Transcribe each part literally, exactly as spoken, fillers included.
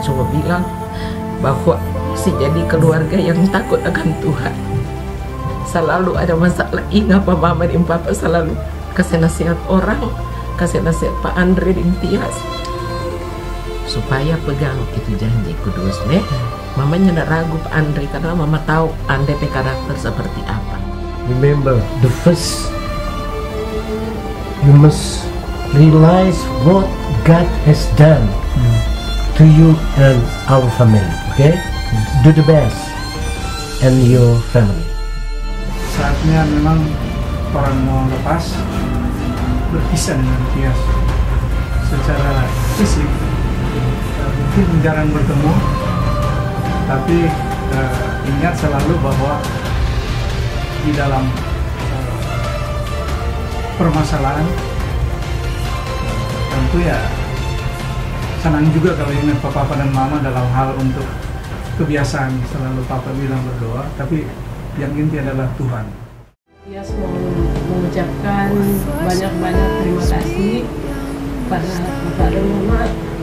cuma bilang bahwa si jadi keluarga yang takut akan Tuhan. Selalu ada masalah, ingat Pak Mama dan Papa selalu kasih nasihat orang, kasih nasihat Pak Andre dan Tias supaya pegang itu janji kudus deh. Mamanya tidak ragu Pak Andre karena Mama tahu Andre pe karakter seperti apa. Remember, the first you must realize what God has done mm. to you and our family. Okay, yes. Do the best and your family. Saatnya memang orang mau lepas, berpisah dengan Tias secara fisik. Mungkin jarang bertemu, tapi uh, ingat selalu bahwa di dalam uh, permasalahan uh, tentu ya senang juga kalau ingat Papa dan Mama dalam hal untuk kebiasaan selalu Papa bilang berdoa, tapi yang inti adalah Tuhan. Tias mau mengucapkan banyak-banyak terima kasih pada Bapak dan Mama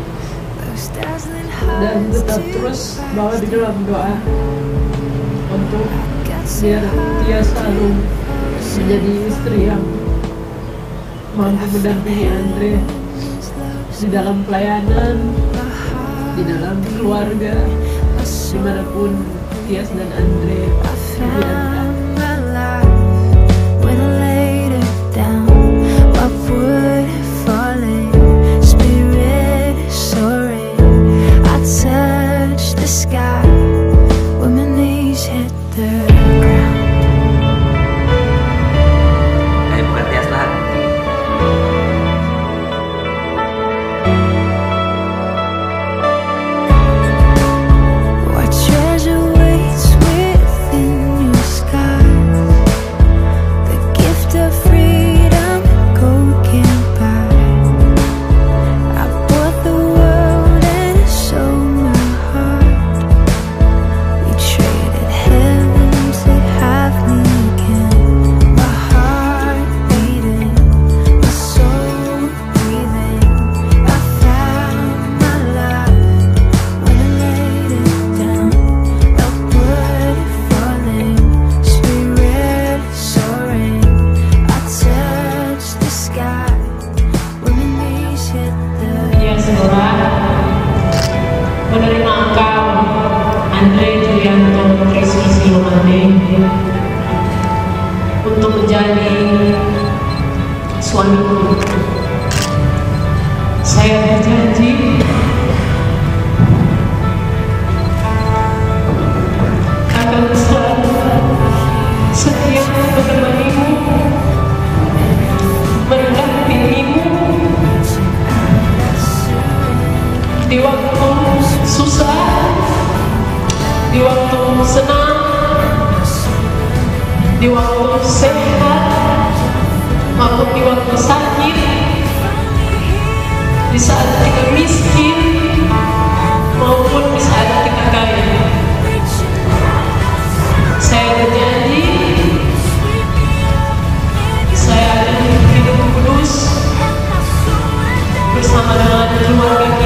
dan tetap terus bawa di dalam doa untuk biar Tias selalu menjadi istri yang mampu mendampingi Andre di dalam pelayanan, di dalam keluarga, dimanapun Tias dan Andre berada. Menerima engkau, Andre Julianto Trisno Silomane, untuk menjadi suamiku. Saya berjanji akan selalu setia menemanimu, mendampingimu di waktu susah, di waktu senang, di waktu sehat, maupun di waktu sakit, di saat kita miskin, maupun di saat kita kaya. Saya berjanji, saya akan hidup kudus bersama dengan keluarga